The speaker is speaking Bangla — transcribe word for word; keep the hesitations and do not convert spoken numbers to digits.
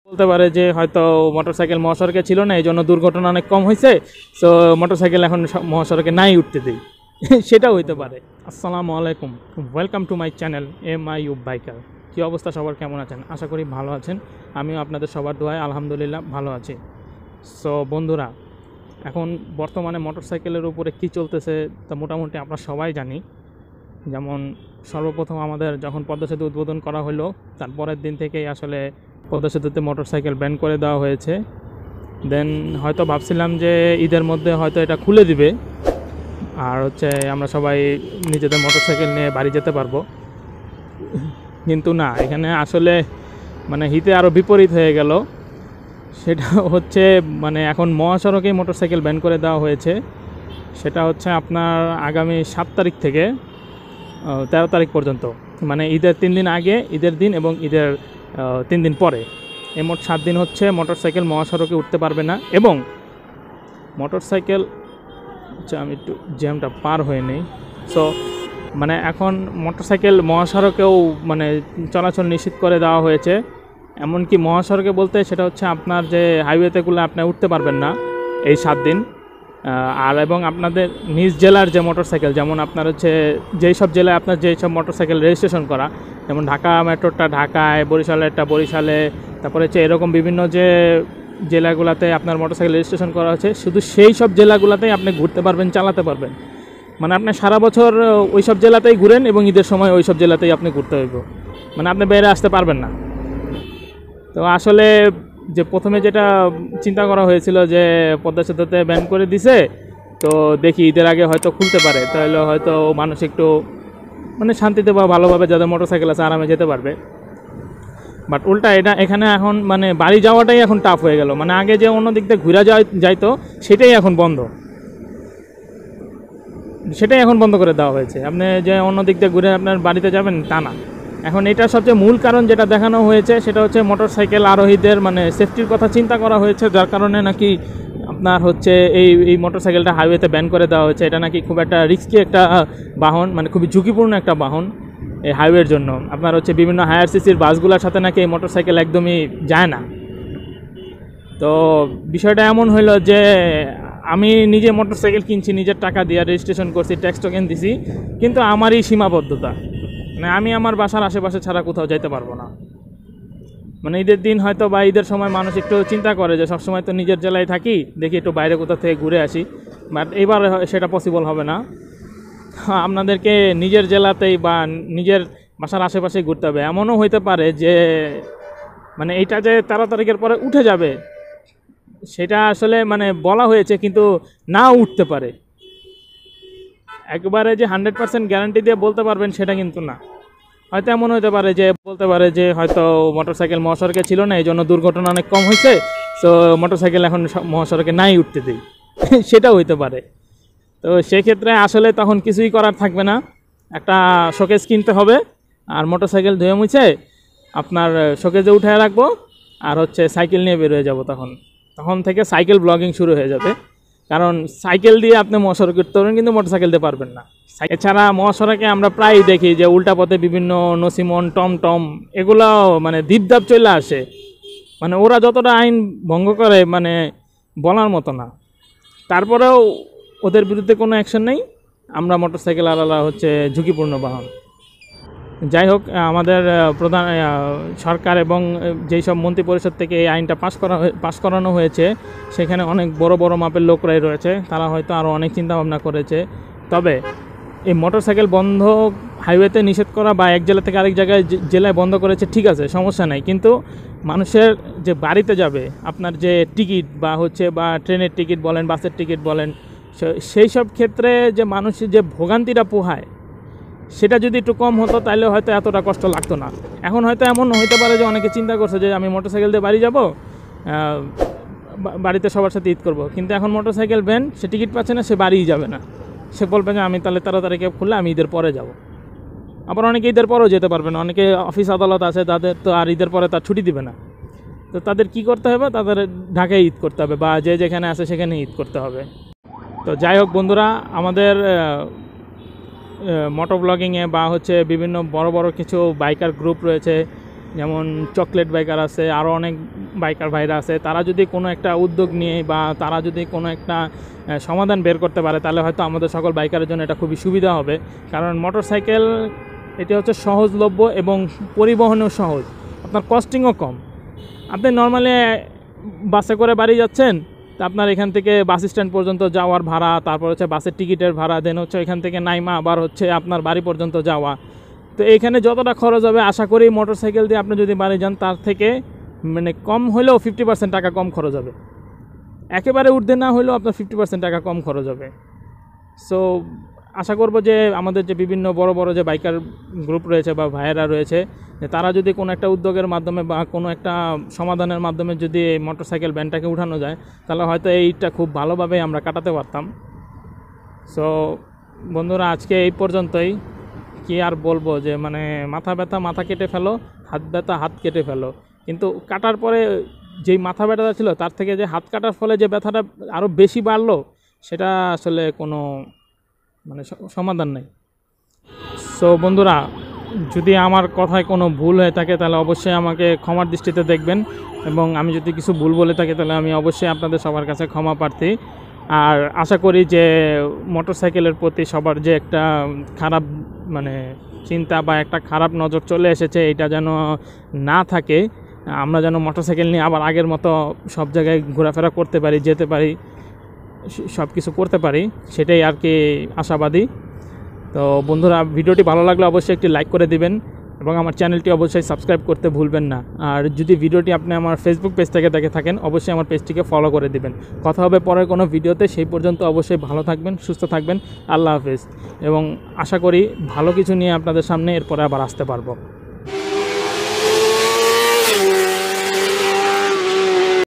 বলতে পারে যে হয়তো মোটরসাইকেল মহাসড়কে ছিল না, এই জন্য দুর্ঘটনা অনেক কম হয়েছে, সো মোটরসাইকেল এখন মহাসড়কে নাই উঠতে দিই, সেটাও হইতে পারে। আসসালামু আলাইকুম, welcome to my channel M I U biker. কী অবস্থা, সবার কেমন আছেন? আশা করি ভালো আছেন। আমিও আপনাদের সবার দোয়ায় আলহামদুলিল্লাহ ভালো আছি। সো বন্ধুরা, এখন বর্তমানে মোটরসাইকেলের উপরে কী চলতেছে তা মোটামুটি আমরা সবাই জানি। যেমন সর্বপ্রথম আমাদের যখন পদ্মা সেতু উদ্বোধন করা হলো, তারপরের দিন থেকেই আসলে পদ্মা সেতুতে মোটরসাইকেল ব্যান করে দেওয়া হয়েছে। দেন হয়তো ভাবছিলাম যে ঈদের মধ্যে হয়তো এটা খুলে দিবে, আর হচ্ছে আমরা সবাই নিজেদের মোটরসাইকেল নিয়ে বাড়ি যেতে পারবো, কিন্তু না, এখানে আসলে মানে হিতে আরও বিপরীত হয়ে গেল। সেটা হচ্ছে মানে এখন মহাসড়কেই মোটরসাইকেল ব্যান করে দেওয়া হয়েছে। সেটা হচ্ছে আপনার আগামী সাত তারিখ থেকে তেরো তারিখ পর্যন্ত, মানে ঈদের তিন দিন আগে, ঈদের দিন এবং ঈদের তিন দিন পরে, এই মোট সাত দিন হচ্ছে মোটরসাইকেল মহাসড়কে উঠতে পারবে না। এবং মোটরসাইকেল, আচ্ছা আমি একটু জ্যামটা পার হয়ে নেই। সো মানে এখন মোটরসাইকেল মহাসড়কেও মানে চলাচল নিষিদ্ধ করে দেওয়া হয়েছে। এমনকি মহাসড়কে বলতে সেটা হচ্ছে আপনার যে হাইওয়েতেগুলো আপনি উঠতে পারবেন না এই সাত দিন। আর এবং আপনাদের নিজ জেলার যে মোটরসাইকেল, যেমন আপনার হচ্ছে যেই সব জেলায় আপনার যেই সব মোটরসাইকেল রেজিস্ট্রেশন করা, যেমন ঢাকা মেট্রোটা ঢাকায়, বরিশালেরটা বরিশালে, তারপরে হচ্ছে এরকম বিভিন্ন যে জেলাগুলোতে আপনার মোটরসাইকেল রেজিস্ট্রেশন করা হচ্ছে, শুধু সেই সব জেলাগুলোতেই আপনি ঘুরতে পারবেন, চালাতে পারবেন। মানে আপনি সারা বছর ওই সব জেলাতেই ঘুরেন এবং ঈদের সময় ওই সব জেলাতেই আপনি ঘুরতে হইব, মানে আপনি বাইরে আসতে পারবেন না। তো আসলে যে প্রথমে যেটা চিন্তা করা হয়েছিল যে পদ্মা সেতুতে ব্যান করে দিছে, তো দেখি ঈদের আগে হয়তো খুলতে পারে, তাহলে হয়তো মানুষ একটু মানে শান্তিতে বা ভালোভাবে যাদের মোটরসাইকেল আছে আরামে যেতে পারবে। বাট উল্টা এটা এখানে এখন মানে বাড়ি যাওয়াটাই এখন টাফ হয়ে গেল। মানে আগে যে অন্য দিক দিয়ে ঘুরে যাওয়া যাইতো সেটাই এখন বন্ধ, সেটাই এখন বন্ধ করে দেওয়া হয়েছে। আপনি যে অন্য দিক দিয়ে ঘুরে আপনার বাড়িতে যাবেন তা না, এখন এটার সবচেয়ে মূল কারণ যেটা দেখানো হয়েছে সেটা হচ্ছে মোটরসাইকেল আরোহীদের মানে সেফটির কথা চিন্তা করা হয়েছে, যার কারণে নাকি আপনার হচ্ছে এই এই মোটরসাইকেলটা হাইওয়েতে ব্যান করে দেওয়া হয়েছে। এটা নাকি খুব একটা রিস্কি একটা বাহন, মানে খুবই ঝুঁকিপূর্ণ একটা বাহন এই হাইওয়ের জন্য। আপনার হচ্ছে বিভিন্ন হায়ার সিসির বাসগুলোর সাথে নাকি এই মোটরসাইকেল একদমই যায় না। তো বিষয়টা এমন হইলো যে আমি নিজে মোটরসাইকেল কিনছি, নিজের টাকা দিয়ে রেজিস্ট্রেশন করছি, ট্যাক্স টোকেন দিছি, কিন্তু আমারই সীমাবদ্ধতা, মানে আমি আমার বাসার আশেপাশে ছাড়া কোথাও যাইতে পারবো না। মানে ঈদের দিন হয়তো বা ঈদের সময় মানুষ একটু চিন্তা করে যে সবসময় তো নিজের জেলায় থাকি, দেখি একটু বাইরে কোথাও থেকে ঘুরে আসি, বাট এবার সেটা পসিবল হবে না। আপনাদেরকে নিজের জেলাতেই বা নিজের বাসার আশেপাশেই ঘুরতে হবে। এমনও হইতে পারে যে মানে এইটা যে তেরো তারিখের পরে উঠে যাবে সেটা আসলে মানে বলা হয়েছে, কিন্তু নাও উঠতে পারে। একবারে যে হান্ড্রেড পার্সেন্ট গ্যারান্টি দিয়ে বলতে পারবেন সেটা কিন্তু না। হয়তো এমন হতে পারে যে বলতে পারে যে হয়তো মোটরসাইকেল মহাসড়কে ছিল না, এই জন্য দুর্ঘটনা অনেক কম হয়েছে, সো মোটরসাইকেল এখন মহাসড়কে নাই উঠতে দিই, সেটাও হইতে পারে। তো সেক্ষেত্রে আসলে তখন কিছুই করার থাকবে না, একটা শোকেস কিনতে হবে, আর মোটরসাইকেল ধুয়ে মুছে আপনার শোকেজে উঠায় রাখবো, আর হচ্ছে সাইকেল নিয়ে বের হয়ে যাব। তখন তখন থেকে সাইকেল ব্লগিং শুরু হয়ে যাবে, কারণ সাইকেল দিয়ে আপনি মহাসড়কে উঠতে পারবেন কিন্তু মোটরসাইকেল দিয়ে পারবেন না। এছাড়া মহাসড়কে আমরা প্রায়ই দেখি যে উল্টা পথে বিভিন্ন নসিমন, টমটম, এগুলো মানে দ্বীপদাপ চলে আসে, মানে ওরা যতটা আইন ভঙ্গ করে মানে বলার মতো না। তারপরেও ওদের বিরুদ্ধে কোনো অ্যাকশন নেই। আমরা মোটরসাইকেল আলাদা হচ্ছে ঝুঁকিপূর্ণ বাহন। যাই হোক, আমাদের প্রধান সরকার এবং যেই সব মন্ত্রী পরিষদ থেকে এই আইনটা পাস করা পাস করানো হয়েছে, সেখানে অনেক বড় বড় মাপের লোকরাই রয়েছে, তারা হয়তো আরও অনেক চিন্তাভাবনা করেছে। তবে এই মোটরসাইকেল বন্ধ হাইওয়েতে নিষেধ করা বা এক জেলা থেকে আরেক জায়গায় জেলায় বন্ধ করেছে, ঠিক আছে, সমস্যা নাই, কিন্তু মানুষের যে বাড়িতে যাবে আপনার যে টিকিট বা হচ্ছে বা ট্রেনের টিকিট বলেন, বাসের টিকিট বলেন, সেই সব ক্ষেত্রে যে মানুষের যে ভোগান্তিটা পোহায় সেটা যদি একটু কম হতো তাহলে হয়তো এতটা কষ্ট লাগতো না। এখন হয়তো এমন হইতে পারে যে অনেকে চিন্তা করছে যে আমি মোটরসাইকেল দিয়ে বাড়ি যাব, বাড়িতে সবার সাথে ঈদ করব, কিন্তু এখন মোটরসাইকেল ব্যান, সে টিকিট পাচ্ছে না, সে বাড়িই যাবে না। সে বলবে যে আমি তাহলে তেরো তারিখে খুললে আমি ঈদের পরে যাব। আবার অনেকে ঈদের পরেও যেতে পারবে না, অনেকে অফিস আদালত আছে, তাদের তো আর ঈদের পরে তার ছুটি দিবে না। তো তাদের কি করতে হবে, তাদের ঢাকায় ঈদ করতে হবে বা যে যেখানে আছে সেখানে ঈদ করতে হবে। তো যাই হোক বন্ধুরা, আমাদের মোটর ব্লগিংয়ে বা হচ্ছে বিভিন্ন বড় বড় কিছু বাইকার গ্রুপ রয়েছে, যেমন চকলেট বাইকার আছে, আরও অনেক বাইকার ভাইরা আছে, তারা যদি কোনো একটা উদ্যোগ নিয়ে বা তারা যদি কোনো একটা সমাধান বের করতে পারে তাহলে হয়তো আমাদের সকল বাইকারের জন্য এটা খুবই সুবিধা হবে। কারণ মোটরসাইকেল এটি হচ্ছে সহজলভ্য এবং পরিবহনও সহজ, আপনার কস্টিংও কম। আপনি নর্মালি বাসে করে বাড়ি যাচ্ছেন, তা আপনার এখান থেকে বাস স্ট্যান্ড পর্যন্ত যাওয়ার ভাড়া, তারপর হচ্ছে বাসের টিকিটের ভাড়া, দেন হচ্ছে এখান থেকে নাইমা আবার হচ্ছে আপনার বাড়ি পর্যন্ত যাওয়া। তো এইখানে যতটা খরচ হবে আশা করি মোটরসাইকেল দিয়ে আপনি যদি বাড়ি যান তার থেকে মানে কম হলেও ফিফটি পার্সেন্ট টাকা কম খরচ হবে, একেবারে ঊর্ধ্বে না হলেও আপনার ফিফটি পার্সেন্ট টাকা কম খরচ হবে। সো আশা করব যে আমাদের যে বিভিন্ন বড় বড় যে বাইকার গ্রুপ রয়েছে বা ভাইয়েরা রয়েছে, তারা যদি কোনো একটা উদ্যোগের মাধ্যমে বা কোনো একটা সমাধানের মাধ্যমে যদি এই মোটরসাইকেল ব্যান্ডটাকে উঠানো যায় তাহলে হয়তো এইটা খুব ভালোভাবে আমরা কাটাতে পারতাম। সো বন্ধুরা, আজকে এই পর্যন্তই। কি আর বলবো, যে মানে মাথা ব্যথা মাথা কেটে ফেলো, হাত ব্যথা হাত কেটে ফেলো, কিন্তু কাটার পরে যেই মাথা ব্যথাটা ছিল তার থেকে যে হাত কাটার ফলে যে ব্যথাটা আরও বেশি বাড়লো সেটা আসলে কোনো মানে সমাধান নেই। সো বন্ধুরা, যদি আমার কথায় কোনো ভুল হয়ে থাকে তাহলে অবশ্যই আমাকে ক্ষমার দৃষ্টিতে দেখবেন, এবং আমি যদি কিছু ভুল বলে থাকি তাহলে আমি অবশ্যই আপনাদের সবার কাছে ক্ষমা প্রার্থী। আর আশা করি যে মোটরসাইকেলের প্রতি সবার যে একটা খারাপ মানে চিন্তা বা একটা খারাপ নজর চলে এসেছে এটা যেন না থাকে, আমরা যেন মোটরসাইকেল নিয়ে আবার আগের মতো সব জায়গায় ঘোরাফেরা করতে পারি, যেতে পারি, সব কিছু করতে পারি, সেটাই আর কি আশাবাদী। তো বন্ধুরা, ভিডিওটি ভালো লাগলে অবশ্যই একটি লাইক করে দিবেন এবং আমার চ্যানেলটি অবশ্যই সাবস্ক্রাইব করতে ভুলবেন না। আর যদি ভিডিওটি আপনি আমার ফেসবুক পেজ থেকে দেখে থাকেন অবশ্যই আমার পেজটিকে ফলো করে দিবেন। কথা হবে পরের কোনো ভিডিওতে, সেই পর্যন্ত অবশ্যই ভালো থাকবেন, সুস্থ থাকবেন। আল্লাহ হাফেজ। এবং আশা করি ভালো কিছু নিয়ে আপনাদের সামনে এরপরে আবার আসতে পারবো।